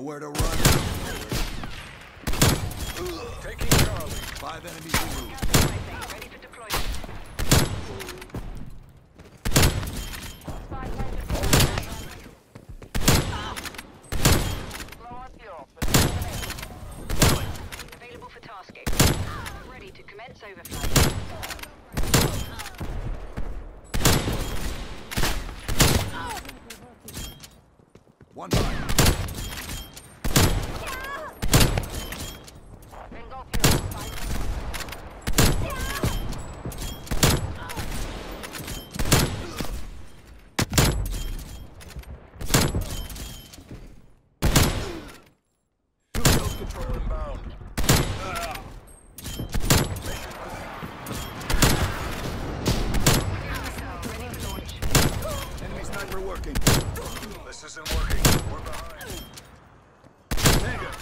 Nowhere to run. Taking Charlie. 5 enemies removed. Ready for deployment. Low on fuel. Available for tasking. Ready to commence overflight. One by. Bingo fuel. Control inbound. Ready for launch. Enemy sniper working. This isn't working. We're behind. Negative.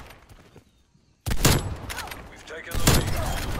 We've taken the lead.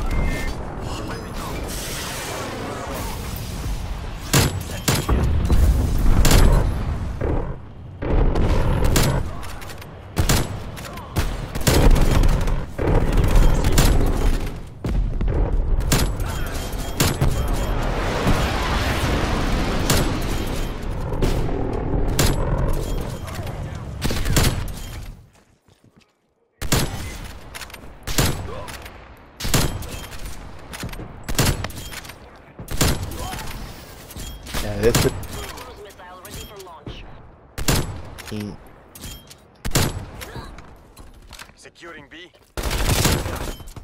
Yeah, that's it. Cruise missile ready for launch. Securing B.